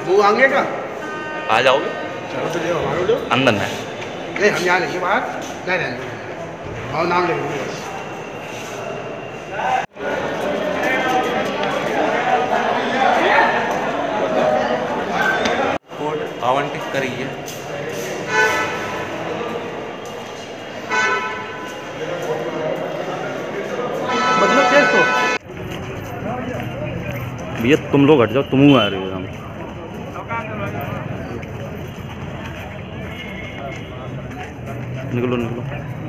वो आएंगे का आ जाओगे? चलो तो देखो हमारे लोग अंदर में नहीं, हम यहाँ लेंगे बाहर। नहीं नहीं और नाम लेंगे बस। कोड आवंटित करिए। मतलब केस तो भैया तुम लोग हट जाओ, तुम आ रहे हो हम। निकलो निकलो।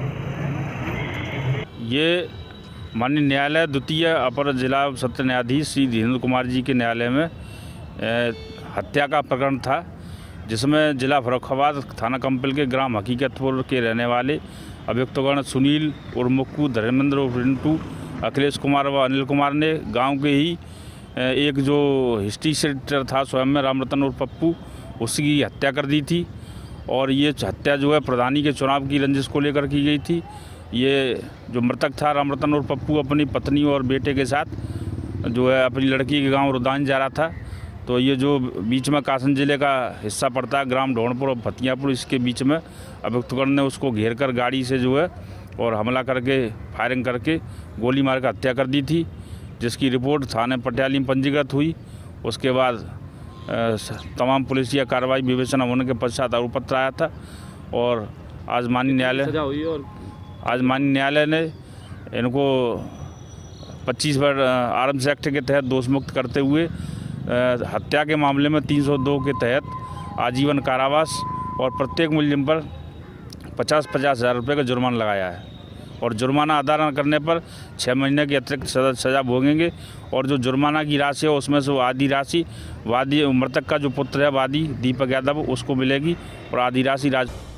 ये माननीय न्यायालय द्वितीय अपर जिला सत्र न्यायाधीश श्री धीरेन्द्र कुमार जी के न्यायालय में हत्या का प्रकरण था, जिसमें जिला फर्रुखाबाद थाना कंपल के ग्राम हकीकतपुर के रहने वाले अभियुक्तगण सुनील और मुक्कू, धर्मेंद्र और रिंटू, अखिलेश कुमार व अनिल कुमार ने गांव के ही एक जो हिस्ट्री सेटर था स्वयं में रामरतन और पप्पू, उसकी हत्या कर दी थी। और ये हत्या जो है प्रधानी के चुनाव की रंजिश को लेकर की गई थी। ये जो मृतक था रामरतन और पप्पू अपनी पत्नी और बेटे के साथ जो है अपनी लड़की के गांव रुदान जा रहा था। तो ये जो बीच में कासन जिले का हिस्सा पड़ता है ग्राम ढोणपुर और फतियापुर, इसके बीच में अभियुक्तगण ने उसको घेर कर गाड़ी से जो है और हमला करके फायरिंग करके गोली मार कर हत्या कर दी थी, जिसकी रिपोर्ट थाने पटियाली में पंजीकृत हुई। उसके बाद तमाम पुलिसिया कार्रवाई विवेचना होने के पश्चात आरोप पत्र आया था और आज माननीय न्यायालय ने इनको 25 बार आर्म्स एक्ट के तहत दोषमुक्त करते हुए हत्या के मामले में 302 के तहत आजीवन कारावास और प्रत्येक मुलजिम पर 50-50 हज़ार रुपये का जुर्माना लगाया है। और जुर्माना अदा न करने पर 6 महीने की अतिरिक्त सज़ा भोगेंगे। और जो जुर्माना की राशि है उसमें से वो आधी राशि वादी मृतक का जो पुत्र है वादी दीपक यादव उसको मिलेगी और आधी राशि